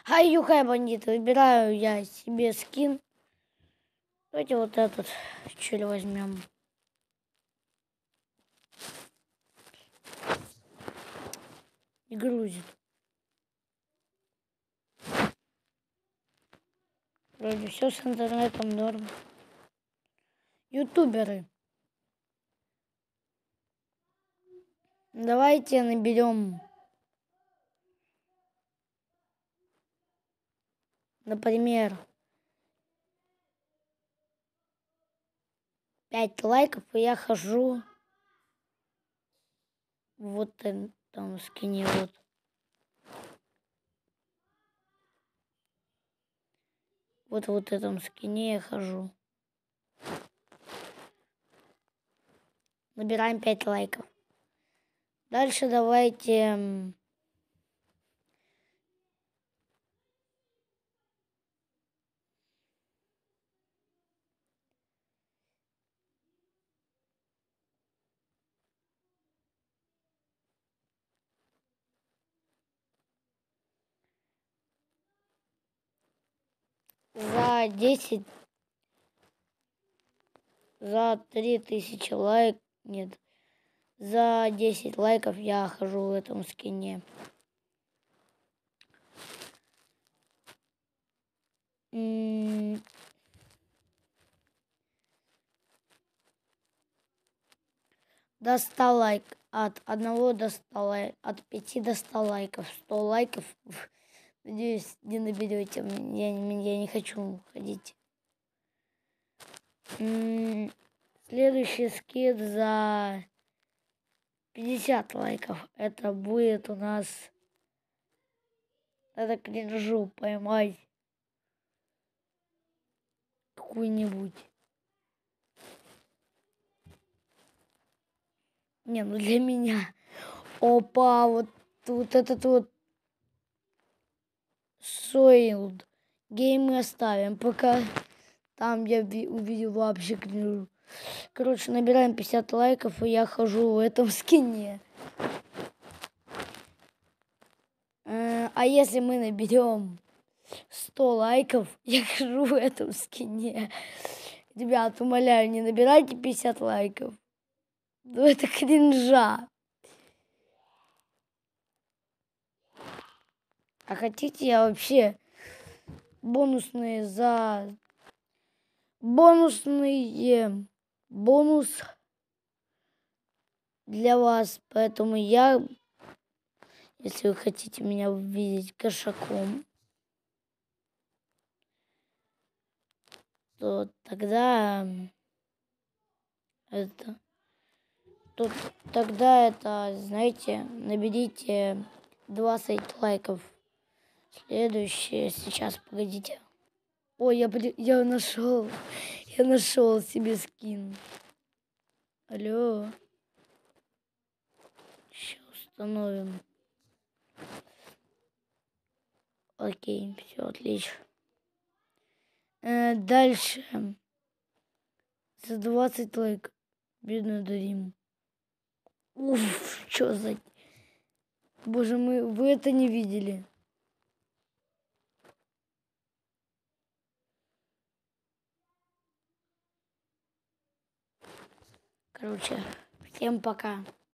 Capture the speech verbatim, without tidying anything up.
Хай юхай, бандит, выбираю я себе скин. Давайте вот этот, что ли, возьмем. И грузит. Вроде все с интернетом норм. Ютуберы. Давайте наберем, например, пять лайков, и я хожу вот там скине вот. Вот вот этом скине я хожу. Набираем пять лайков. Дальше давайте за десять, за три тысячи лайков, нет, за десять лайков я хожу в этом скине. М-м- до ста лайков, от одного до ста лайков, от пяти до ста лайков, сто лайков, надеюсь, не наберете, я, я не хочу ходить. М-м- следующий скид за пятьдесят лайков, это будет у нас, надо кринжу поймать какую-нибудь. Не, ну для меня. Опа, вот, вот этот вот Soiled гейм мы оставим, пока там я увидел вообще кринжу. Короче, набираем пятьдесят лайков, и я хожу в этом скине. А если мы наберем сто лайков, я хожу в этом скине. Ребят, умоляю, не набирайте пятьдесят лайков. Ну это кринжа. А хотите, я вообще бонусные за... Бонусные... Бонус для вас. Поэтому я, если вы хотите меня увидеть кошаком, то тогда это... То тогда это, знаете, наберите двадцать лайков. Следующее, сейчас, погодите. Ой, я, я нашел, я нашел себе скин. Алло. Сейчас установим. Окей, все отлично. Э, дальше. За двадцать лайков. Бедную Дарим. Уф, что за... Боже мой, вы это не видели. Короче, всем пока.